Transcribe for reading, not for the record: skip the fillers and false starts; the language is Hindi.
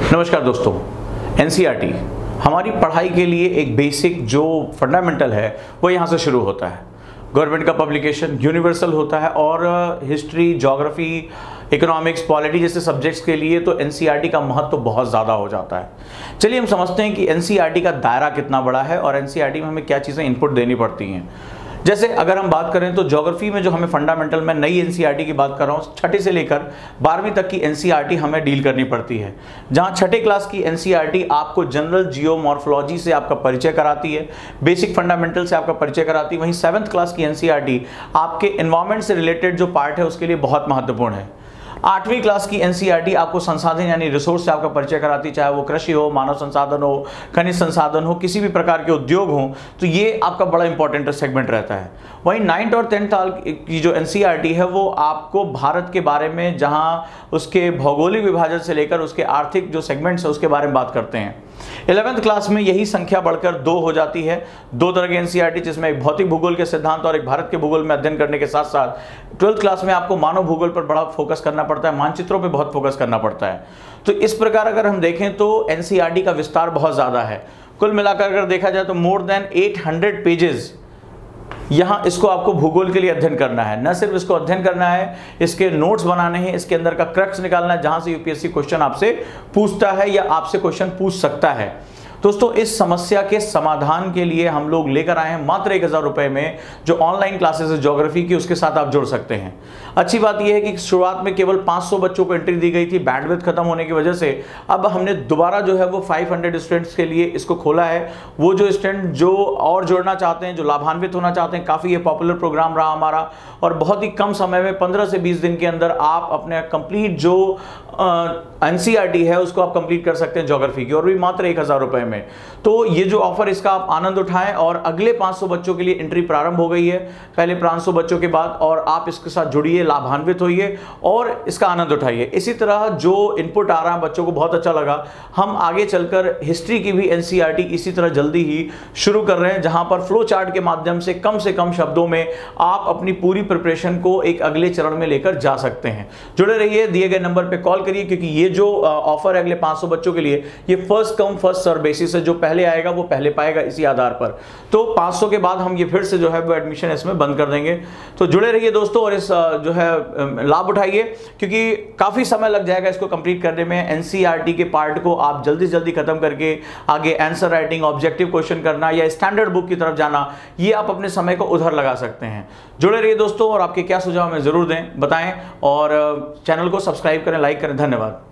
नमस्कार दोस्तों, एनसीईआरटी हमारी पढ़ाई के लिए एक बेसिक जो फंडामेंटल है वो यहाँ से शुरू होता है। गवर्नमेंट का पब्लिकेशन यूनिवर्सल होता है और हिस्ट्री, ज्योग्राफी, इकोनॉमिक्स, पॉलिटी जैसे सब्जेक्ट्स के लिए तो एनसीईआरटी का महत्व तो बहुत ज़्यादा हो जाता है। चलिए हम समझते हैं कि एनसीईआरटी का दायरा कितना बड़ा है और एनसीईआरटी में हमें क्या चीज़ें इनपुट देनी पड़ती हैं। जैसे अगर हम बात करें तो ज्योग्राफी में जो हमें फंडामेंटल में नई एनसीईआरटी की बात कर रहा हूँ, छठी से लेकर 12वीं तक की एनसीईआरटी हमें डील करनी पड़ती है। जहाँ छठे क्लास की एनसीईआरटी आपको जनरल जियोमॉर्फोलॉजी से आपका परिचय कराती है, बेसिक फंडामेंटल से आपका परिचय कराती है। वहीं 7th क्लास की एनसीईआरटी आपके एनवायरनमेंट से रिलेटेड जो पार्ट है उसके लिए बहुत महत्वपूर्ण है। 8वीं क्लास की एनसीईआरटी आपको संसाधन यानी रिसोर्स से आपका परिचय कराती, चाहे वो कृषि हो, मानव संसाधन हो, खनिज संसाधन हो, किसी भी प्रकार के उद्योग हो, तो ये आपका बड़ा इंपॉर्टेंट सेगमेंट रहता है। वहीं 9th और 10th साल की जो एनसीईआरटी है वो आपको भारत के बारे में, जहां उसके भौगोलिक विभाजन से लेकर उसके आर्थिक जो सेगमेंट्स है उसके बारे में बात करते हैं। 11th क्लास में यही संख्या बढ़कर 2 हो जाती है। 2 तरह की एनसीईआरटी, जिसमें एक भौतिक भूगोल के सिद्धांत और एक भारत के भूगोल में अध्ययन करने के साथ साथ 12th क्लास में आपको मानव भूगोल पर बड़ा फोकस करना पड़ता है, मानचित्रों पे बहुत फोकस करना पड़ता है। तो इस प्रकार अगर हम देखें तो एनसीईआरटी का विस्तार बहुत ज़्यादा है। कुल मिलाकर अगर देखा जाए तो मोर देन 800 पेजेस यहाँ इसको आपको भूगोल के लिए अध्ययन करना है। न सिर्फ इसको अध्ययन करना है, इसके नोट्स बनाने हैं, इसके अंदर का क्रक्स निकालना है, जहां से यूपीएससी क्वेश्चन आपसे पूछता है या आपसे क्वेश्चन पूछ सकता है। दोस्तों, इस समस्या के समाधान के लिए हम लोग लेकर आए हैं मात्र 1000 रुपए में जो ऑनलाइन क्लासेस है ज्योग्राफी की, उसके साथ आप जुड़ सकते हैं। अच्छी बात यह है कि शुरुआत में केवल 500 बच्चों को एंट्री दी गई थी, बैंडविड्थ खत्म होने की वजह से अब हमने दोबारा जो है वो 500 स्टूडेंट्स के लिए इसको खोला है। वो जो स्टूडेंट जो और जुड़ना चाहते हैं, जो लाभान्वित होना चाहते हैं, काफ़ी ये पॉपुलर प्रोग्राम रहा हमारा और बहुत ही कम समय में 15 से 20 दिन के अंदर आप अपने कंप्लीट जो एनसीईआरटी है उसको आप कंप्लीट कर सकते हैं ज्योग्राफी की, और भी मात्र 1000 रुपए में। तो ये जो ऑफर, इसका आप आनंद उठाएं और अगले 500 बच्चों के लिए एंट्री प्रारंभ हो गई है, पहले 500 बच्चों के बाद, और आप इसके साथ जुड़िए, लाभान्वित होइए और इसका आनंद उठाइए। इसी तरह जो इनपुट आ रहा है बच्चों को बहुत अच्छा लगा। हम आगे चलकर हिस्ट्री की भी एनसीईआरटी इसी तरह जल्दी ही शुरू कर रहे हैं, जहां पर फ्लो चार्ट के माध्यम से कम शब्दों में आप अपनी पूरी प्रिपरेशन को एक अगले चरण में लेकर जा सकते हैं। जुड़े रहिए, दिए गए नंबर पर कॉल करिए, क्योंकि ये जो ऑफर है अगले 500 बच्चों के लिए, ये first come first serve basis है। जो पहले आएगा वो पहले पाएगा, इसी आधार पर। तो 500 के बाद हम ये फिर से जो है वो एडमिशन इसमें बंद कर देंगे। तो जुड़े रहिए दोस्तों और इस जो है लाभ उठाइए, क्योंकि काफी समय लग जाएगा इसको कंप्लीट करने में। एनसीईआरटी के पार्ट को आप जल्दी से जल्दी खत्म करके आगे आंसर राइटिंग, ऑब्जेक्टिव क्वेश्चन करना या स्टैंडर्ड बुक की तरफ जाना, ये आप अपने समय को उधर लगा सकते हैं। जुड़े रहिए दोस्तों और आपके क्या सुझाव हमें जरूर दें, बताएं और चैनल को सब्सक्राइब करें, लाइक करें। धन्यवाद।